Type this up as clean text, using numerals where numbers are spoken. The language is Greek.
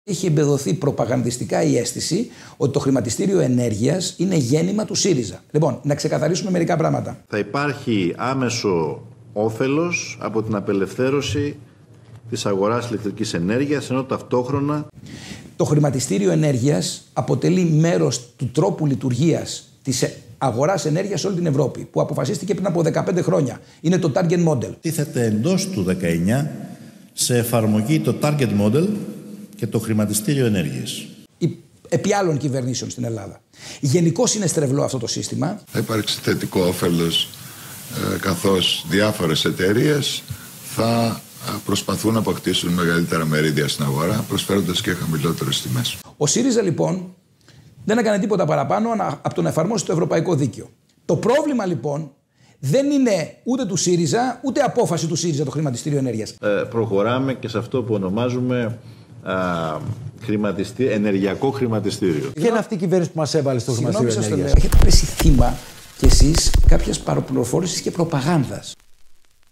Είχε εμπεδοθεί προπαγανδιστικά η αίσθηση ότι το χρηματιστήριο ενέργειας είναι γέννημα του ΣΥΡΙΖΑ. Λοιπόν, να ξεκαθαρίσουμε μερικά πράγματα. Θα υπάρχει άμεσο όφελος από την απελευθέρωση της αγοράς ηλεκτρικής ενέργειας, ενώ ταυτόχρονα το χρηματιστήριο ενέργειας αποτελεί μέρος του τρόπου λειτουργίας της αγοράς ενέργειας σε όλη την Ευρώπη, που αποφασίστηκε πριν από 15 χρόνια. Είναι το target model. Τίθεται εντός του 19 σε εφαρμογή το target model και το χρηματιστήριο ενέργειας. Επί άλλων κυβερνήσεων στην Ελλάδα. Γενικώς είναι στρεβλό αυτό το σύστημα. Θα υπάρξει θετικό όφελος, καθώς διάφορες εταιρείες θα προσπαθούν να αποκτήσουν μεγαλύτερα μερίδια στην αγορά, προσφέροντας και χαμηλότερες τιμές. Ο ΣΥΡΙΖΑ λοιπόν δεν έκανε τίποτα παραπάνω από το να εφαρμόσει το ευρωπαϊκό δίκαιο. Το πρόβλημα λοιπόν δεν είναι ούτε του ΣΥΡΙΖΑ, ούτε απόφαση του ΣΥΡΙΖΑ το χρηματιστήριο ενέργειας. Προχωράμε και σε αυτό που ονομάζουμε ενεργειακό χρηματιστήριο. Ποια είναι αυτή η κυβέρνηση που μας έβαλε στο χρηματιστήριο ενέργειας? Έχετε πέσει θύμα κι εσείς κάποιας παραπληροφόρησης και προπαγάνδας.